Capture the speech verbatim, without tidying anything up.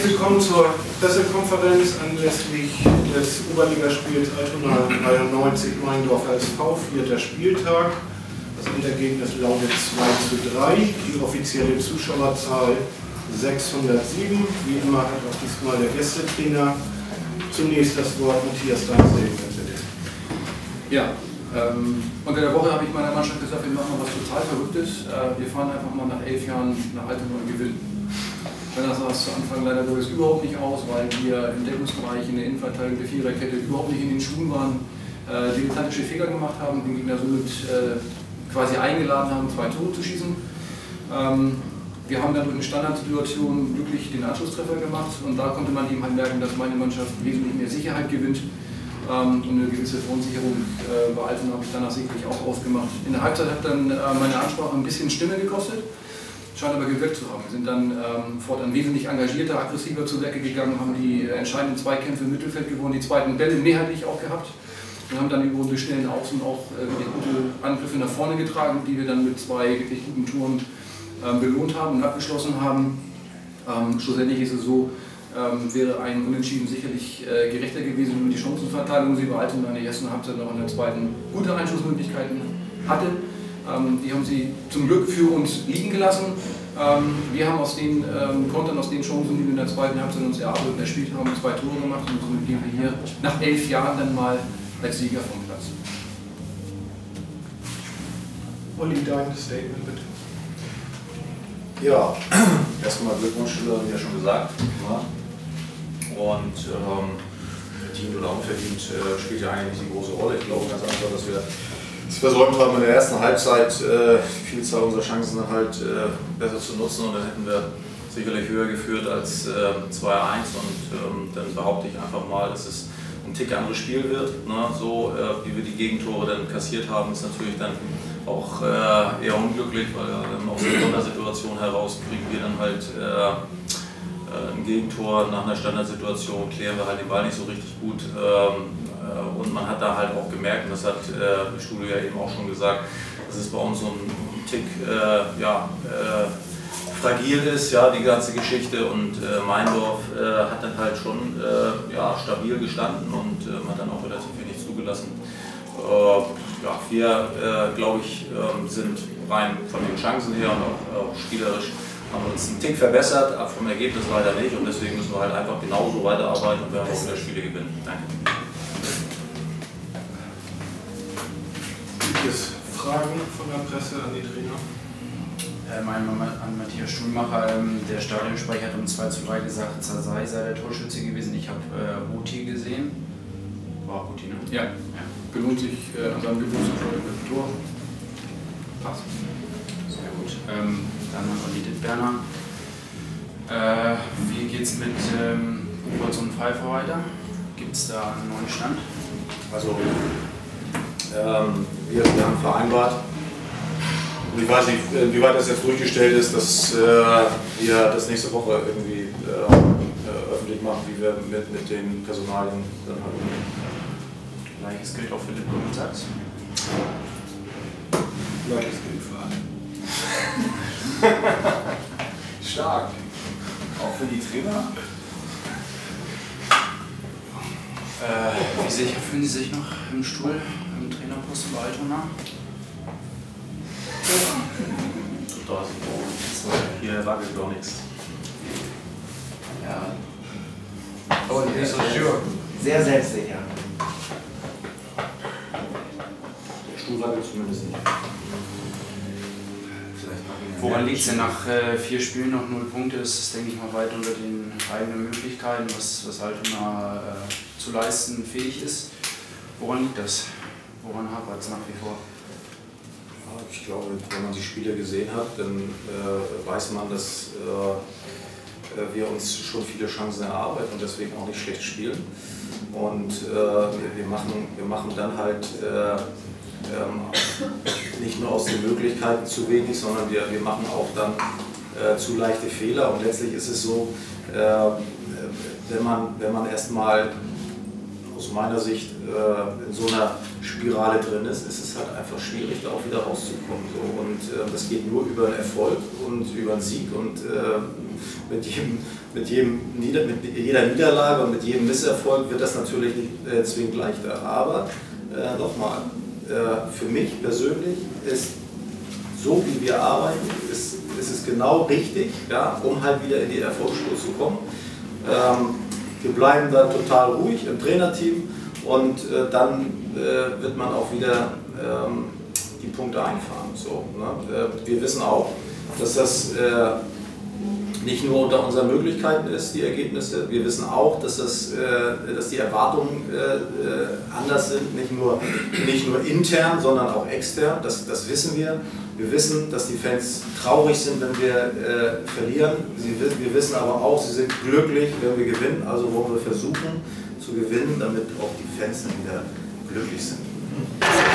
willkommen zur Pressekonferenz anlässlich des Oberligaspiels Altona dreiundneunzig Meindorf S V, vierter Spieltag. Das Endergebnis lautet zwei zu drei, die offizielle Zuschauerzahl sechshundertsieben. Wie immer hat auch diesmal der Gästetrainer zunächst das Wort. Matthias Danzig, bitte. Ja, ähm, unter der Woche habe ich meiner Mannschaft gesagt, wir machen was total Verrücktes. Äh, wir fahren einfach mal nach elf Jahren nach Altona und gewinnen. Das sah es zu Anfang leider Gottes überhaupt nicht aus, weil wir im Deckungsbereich in der Innenverteidigung der Viererkette überhaupt nicht in den Schuhen waren, äh, dilettantische Fehler gemacht haben, den Gegner somit äh, quasi eingeladen haben, zwei Tore zu schießen. Ähm, wir haben dann durch eine Standardsituation glücklich den Anschlusstreffer gemacht und da konnte man eben halt merken, dass meine Mannschaft wesentlich mehr Sicherheit gewinnt. Ähm, und eine gewisse Verunsicherung äh, bei Altona habe ich danach sicherlich auch ausgemacht. In der Halbzeit hat dann äh, meine Ansprache ein bisschen Stimme gekostet. Scheint aber gewirkt zu haben. Wir sind dann ähm, fortan wesentlich engagierter, aggressiver zu Werke gegangen, haben die entscheidenden Zweikämpfe im Mittelfeld gewonnen, die zweiten Bälle mehrheitlich auch gehabt und haben dann über unsere schnellen Außen auch äh, gute Angriffe nach vorne getragen, die wir dann mit zwei wirklich guten Touren ähm, belohnt haben und abgeschlossen haben. Ähm, schlussendlich ist es so, ähm, wäre ein Unentschieden sicherlich äh, gerechter gewesen, wenn die Chancenverteilung sie bei Altona in der ersten Halbzeit noch in der zweiten gute Einschussmöglichkeiten hatte. Ähm, die haben sie zum Glück für uns liegen gelassen. Ähm, wir haben aus den ähm, Kontern, aus den Chancen, die wir in der zweiten Halbzeit uns erarbeitet und erspielt haben, zwei Tore gemacht und somit gehen wir hier nach elf Jahren dann mal als Sieger vom Platz. Olli, dein Statement bitte. Ja, erstmal Glückwunsch, wie ja schon gesagt. Ja. Und ähm, verdient oder unverdient äh, spielt ja eigentlich nicht die große Rolle. Ich glaube ganz einfach, dass wir es versäumt haben, in der ersten Halbzeit äh, die Vielzahl unserer Chancen dann halt äh, besser zu nutzen und dann hätten wir sicherlich höher geführt als äh, zwei eins und ähm, dann behaupte ich einfach mal, dass es ein Tick anderes Spiel wird. Ne? So äh, wie wir die Gegentore dann kassiert haben, ist natürlich dann auch äh, eher unglücklich, weil äh, aus der Sondersituation heraus kriegen wir dann halt äh, äh, ein Gegentor nach einer Standardsituation, klären wir halt den Ball nicht so richtig gut. Ähm, Und man hat da halt auch gemerkt, und das hat äh, das Studio ja eben auch schon gesagt, dass es bei uns so ein Tick äh, ja, äh, fragil ist, ja, die ganze Geschichte. Und äh, Meindorf äh, hat dann halt schon äh, ja, stabil gestanden und äh, man hat dann auch relativ wenig zugelassen. Äh, ja, wir, äh, glaube ich, äh, sind rein von den Chancen her und auch, auch spielerisch haben wir uns einen Tick verbessert, aber vom Ergebnis leider nicht. Und deswegen müssen wir halt einfach genauso weiterarbeiten und werden auch wieder Spiele gewinnen. Danke. Fragen von der Presse an die Trainer? Ähm, an Matthias Stuhlmacher, ähm, der Stadionsprecher hat um zwei zu drei gesagt, Zazai sei der Torschütze gewesen. Ich habe äh, Ruti gesehen. War Ruti, ne? Ja, ja. Belohnt sich äh, an seinem Geburtstag mit dem Tor. Passt. Sehr gut. Ähm, dann an Olli Dittberner. Äh, wie geht's mit ähm, Kurz und Pfeiffer weiter? Gibt es da einen neuen Stand? Also, ähm, wir, wir haben vereinbart, und ich weiß nicht, wie weit das jetzt durchgestellt ist, dass äh, wir das nächste Woche irgendwie äh, öffentlich machen, wie wir mit, mit den Personalien dann halt umgehen. Gleiches gilt auch für Lippe und Sachs. Gleiches gilt für alle. Stark. Auch für die Trainer? Äh, wie sicher fühlen Sie sich noch im Stuhl, im Trainerposten bei Altona? Das, hier wackelt doch nichts. Ja. Aber nicht so sure. Sehr selbstsicher. Der Stuhl wackelt zumindest nicht. Woran liegt es denn nach äh, vier Spielen noch null Punkte? Das ist, denke ich mal, weit unter den eigenen Möglichkeiten, was, was Altona äh, zu leisten fähig ist. Woran liegt das? Woran hapert es nach wie vor? Ja, ich glaube, wenn man die Spiele gesehen hat, dann äh, weiß man, dass äh, wir uns schon viele Chancen erarbeiten und deswegen auch nicht schlecht spielen. Und äh, wir, machen, wir machen dann halt äh, ähm, nicht nur aus den Möglichkeiten zu wenig, sondern wir, wir machen auch dann äh, zu leichte Fehler. Und letztlich ist es so, äh, wenn man, wenn man erstmal aus meiner Sicht äh, in so einer Spirale drin ist, ist es halt einfach schwierig, da auch wieder rauszukommen. So. Und äh, das geht nur über einen Erfolg und über einen Sieg und äh, mit, jedem, mit, jedem Nieder-, mit jeder Niederlage und mit jedem Misserfolg wird das natürlich nicht äh, zwingend leichter. Aber äh, nochmal, äh, für mich persönlich ist so, wie wir arbeiten, ist, ist es genau richtig, ja, um halt wieder in die Erfolgsspur zu kommen. Ähm, wir bleiben da total ruhig im Trainerteam und äh, dann äh, wird man auch wieder ähm, die Punkte einfahren. So, ne? äh, wir wissen auch, dass das äh, nicht nur unter unseren Möglichkeiten ist, die Ergebnisse. Wir wissen auch, dass, das, äh, dass die Erwartungen äh, anders sind, nicht nur, nicht nur intern, sondern auch extern. Das, das wissen wir. Wir wissen, dass die Fans traurig sind, wenn wir äh, verlieren. Sie, wir wissen aber auch, sie sind glücklich, wenn wir gewinnen. Also wollen wir versuchen zu gewinnen, damit auch die Fans dann wieder glücklich sind.